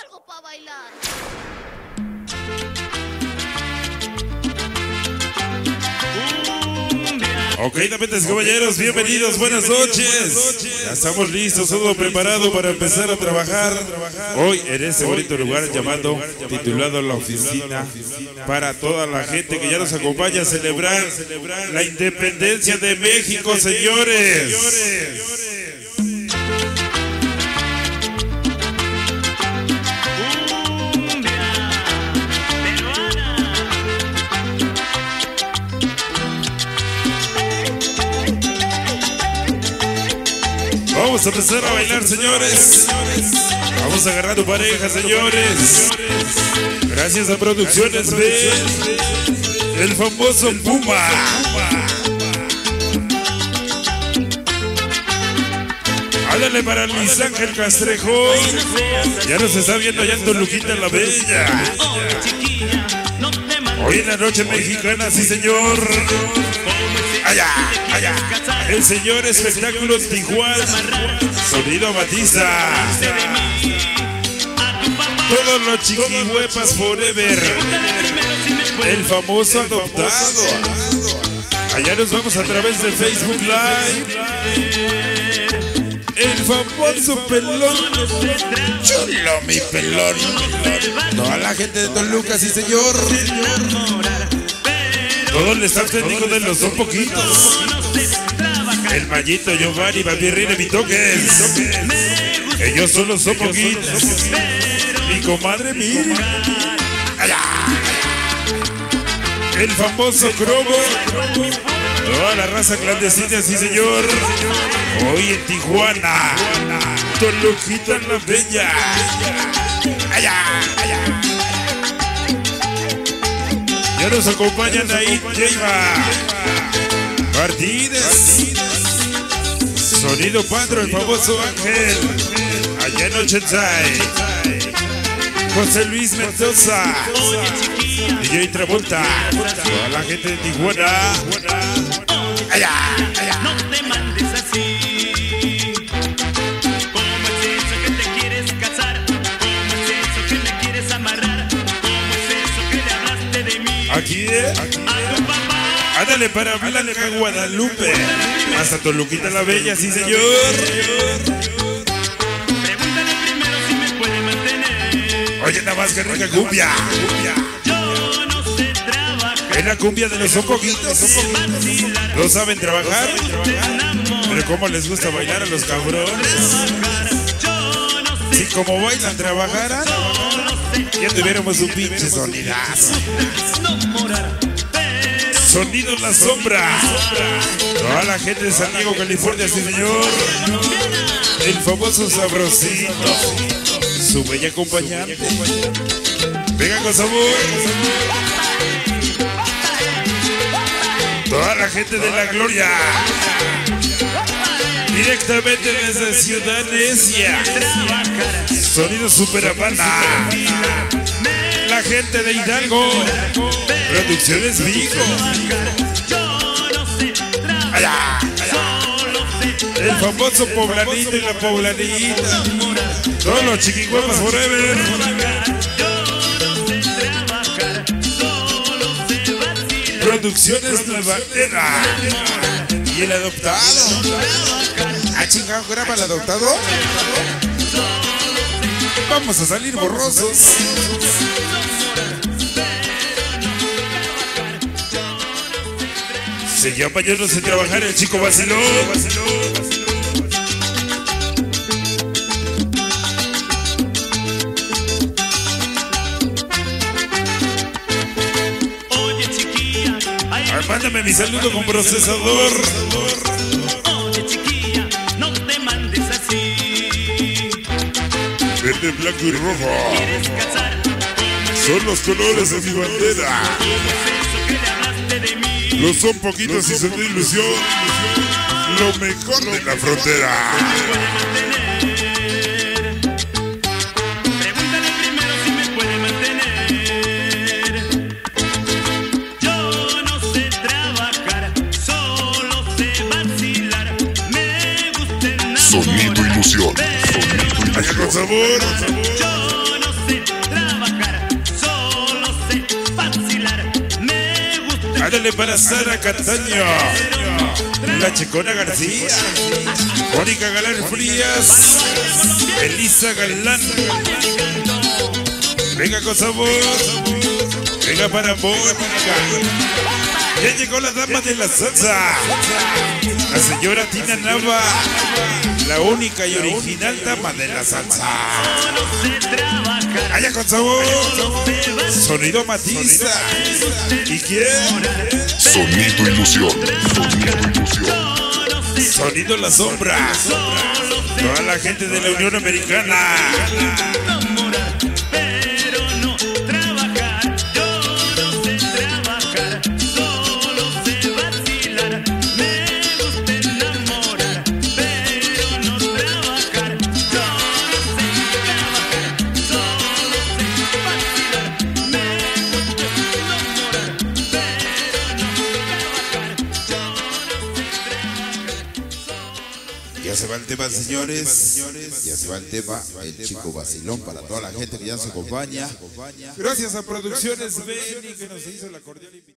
algo para bailar. Ok, damas y caballeros, bienvenidos, buenas noches. Ya estamos listos, todo preparado para empezar a trabajar hoy en este bonito lugar titulado La Oficina, para toda la gente que ya nos acompaña a celebrar la independencia de México, señores. Vamos a empezar a bailar, señores. Vamos a agarrar tu pareja, señores. Gracias a Producciones B, el famoso Puma. Háblale para Luis Ángel Castrejón. Ya nos está viendo allá en Toluquita la Bella. Hoy en la noche mexicana, sí, señor. Allá, allá. El señor Espectáculo Tijuana. Sonido Matiza. Todos los chiquihuepas forever. El famoso adoptado. Allá nos vamos a través de Facebook Live. El famoso pelón. Chulo mi pelón. Toda la gente de Toluca, sí, señor. Todo el staff técnico de los Son Poquitos. El Mallito, Giovanni, Babirrine, Mitoques. Ellos son los Son Poquitos. Mi comadre Miri. Allá. El famoso Cromo. Toda la raza clandestina, sí, señor. Hoy en Tijuana. Toluquita la Bella. Allá, allá. Ya nos acompañan ahí Jeiva Martínez. Sonido Padro, el famoso Ángel. Allá en Ochenzay. José Luis Mendoza. DJ Travolta. Toda la gente de Tijuana. Allá, allá. No te mandes así. ¿Cómo es eso que te quieres casar? ¿Cómo es eso que me quieres amarrar? ¿Cómo es eso que le hablaste de mí? Aquí, A tu papá. ándale para Blanca Guadalupe. Hasta Toluquita la Bella, sí, señor. Pregúntale primero si me puede mantener. Oye, nada más que rica cumbia. Yo no sé trabajar. Es la cumbia de los Son Poquitos. ¿No saben trabajar? Pero cómo les gusta bailar a los cabrones. Si como bailan trabajaran, ya tuviéramos un pinche sonidazo. Sonido La Sombra. Toda la gente de San Diego, California, sí, señor. El famoso Sabrosito. Su bella acompañante. Venga con sabor. Toda la gente de La Gloria. Directamente desde Ciudad Necia. Sonido Super Habana. La gente de Hidalgo. Producciones Vigo. Allá, allá. El famoso Poblanito y la Poblanita. Todos los chiquihuepas forever. Producciones Nueva Era. Y el adoptado. ¿Ah, chingado, graba el adoptado? Vamos a salir borrosos. Se llama Yo no sé trabajar, el chico vaciló. Mándame mi saludo con procesador. Oye, chiquilla, no te mandes así. Verde, blanco y rojo ¿Quieres casar? son los colores de mi bandera. ¿Cómo es eso que le hablaste de mí? Los Son Poquitos y Son de Ilusión. Lo mejor de la frontera. Pregúntale primero si me puede mantener. Yo no sé trabajar, solo sé vacilar. Me gusta enamorar. Sonido Ilusión. Allá con sabor. Yo no Ándale para Sara Cataño, la Checona García, Mónica Galán Frías, Elisa Galán. Venga con sabor, venga para Mónica. Ya llegó la dama de la salsa, la señora Tina Nava, la única y original dama de la salsa. Allá con sabor, sonido Matista. ¿Y quién? Sonido Ilusión. Sonido Ilusión. Sonido La Sombra. Toda la gente de la Unión Americana. Ya se va el tema, señores. Ya se va el tema. El chico vacilón para toda la gente que ya nos acompaña. Gracias a Producciones Beni que nos hizo la cordial invitación.